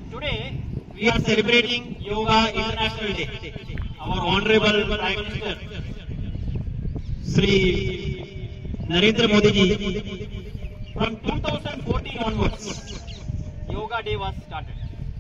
Today we are celebrating Yoga International Day. Our Honorable Prime Minister Sri Narendra Modi ji, from 2014 onwards, Yoga Day was started.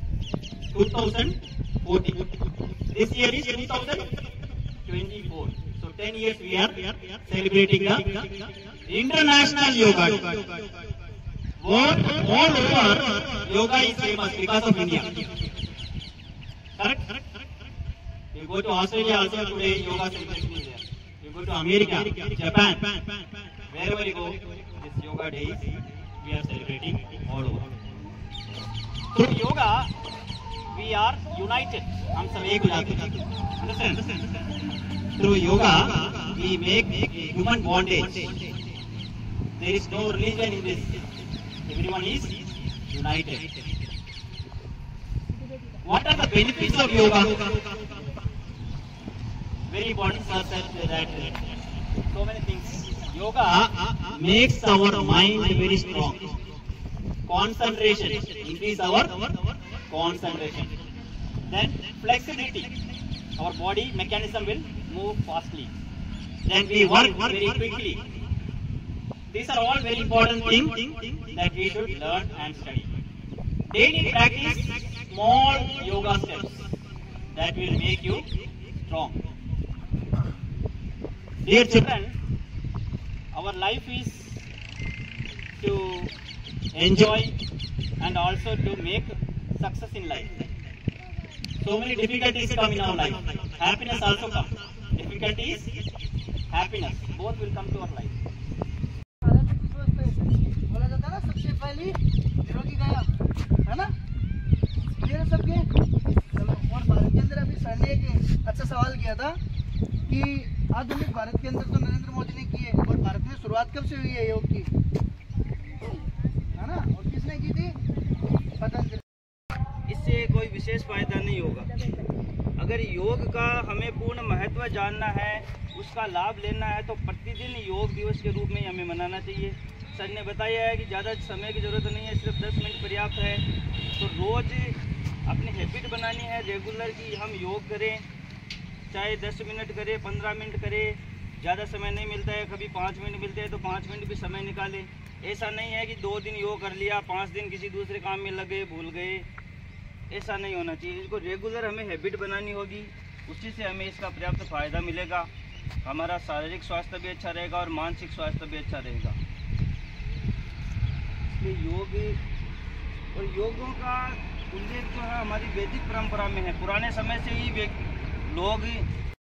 2014. This year is 2024. So 10 years we are celebrating the International Yoga Day. All over, yoga is famous because of India. Correct? You go to Australia also today, yoga celebration is there. You go to America, Japan, wherever you go, this yoga day we are celebrating all over. Through yoga, we are united. हम सब एक हो जाते हैं. Understand? Through yoga, we make human bondage. There is no religion in this. Everyone is united. What are the benefits of yoga? Very important, sir said that so many things. Yoga makes our mind very strong. Concentration, increase our concentration. Then flexibility, our body mechanism will move fastly. Then we work very quickly. These are all very important things that we should learn and study. Daily practice small yoga steps that will make you strong. Dear children, our life is to enjoy and also to make success in life. So many difficulties come in our life. Happiness also comes. Difficulties, happiness, both will come to our life. निरोगी गया है ना, ये सबके चलो। और भारत के अंदर अभी सर ने एक अच्छा सवाल किया था कि आधुनिक भारत के अंदर तो नरेंद्र मोदी ने की है, और भारत में शुरुआत कब से हुई है योग की, है ना, और किसने की थी? पतंजलि। इससे कोई विशेष फायदा नहीं होगा। अगर योग का हमें पूर्ण महत्व जानना है, उसका लाभ लेना है, तो प्रतिदिन योग दिवस के रूप में हमें मनाना चाहिए। सर ने बताया है कि ज़्यादा समय की ज़रूरत नहीं है, सिर्फ 10 मिनट पर्याप्त है। तो रोज़ अपनी हैबिट बनानी है रेगुलर की हम योग करें, चाहे 10 मिनट करें, 15 मिनट करें। ज़्यादा समय नहीं मिलता है, कभी 5 मिनट मिलते हैं तो 5 मिनट भी समय निकालें। ऐसा नहीं है कि 2 दिन योग कर लिया, 5 दिन किसी दूसरे काम में लगे, भूल गए, ऐसा नहीं होना चाहिए। इसको रेगुलर हमें हैबिट बनानी होगी, उसी से हमें इसका पर्याप्त फ़ायदा मिलेगा। हमारा शारीरिक स्वास्थ्य भी अच्छा रहेगा और मानसिक स्वास्थ्य भी अच्छा रहेगा। योग और योगों का उल्लेख जो है हमारी वैदिक परंपरा में है। पुराने समय से ही लोग